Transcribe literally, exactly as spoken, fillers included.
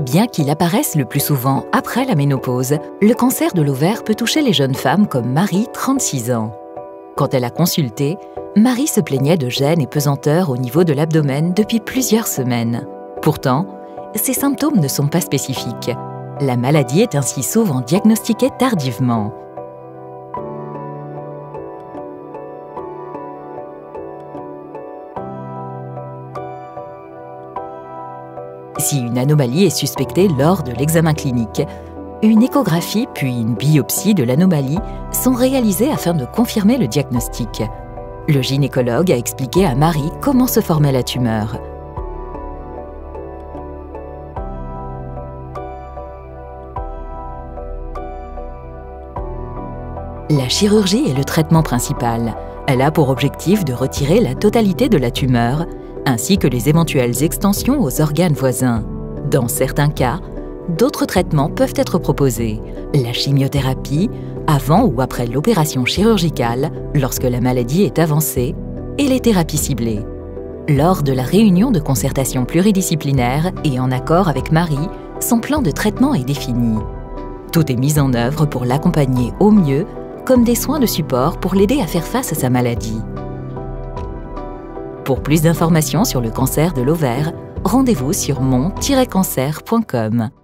Bien qu'il apparaisse le plus souvent après la ménopause, le cancer de l'ovaire peut toucher les jeunes femmes comme Marie, trente-six ans. Quand elle a consulté, Marie se plaignait de gêne et pesanteur au niveau de l'abdomen depuis plusieurs semaines. Pourtant, ces symptômes ne sont pas spécifiques. La maladie est ainsi souvent diagnostiquée tardivement. Si une anomalie est suspectée lors de l'examen clinique, une échographie puis une biopsie de l'anomalie sont réalisées afin de confirmer le diagnostic. Le gynécologue a expliqué à Marie comment se formait la tumeur. La chirurgie est le traitement principal. Elle a pour objectif de retirer la totalité de la tumeur, ainsi que les éventuelles extensions aux organes voisins. Dans certains cas, d'autres traitements peuvent être proposés. La chimiothérapie, avant ou après l'opération chirurgicale, lorsque la maladie est avancée, et les thérapies ciblées. Lors de la réunion de concertation pluridisciplinaire et en accord avec Marie, son plan de traitement est défini. Tout est mis en œuvre pour l'accompagner au mieux, comme des soins de support pour l'aider à faire face à sa maladie. Pour plus d'informations sur le cancer de l'ovaire, rendez-vous sur mon tiret cancer point com.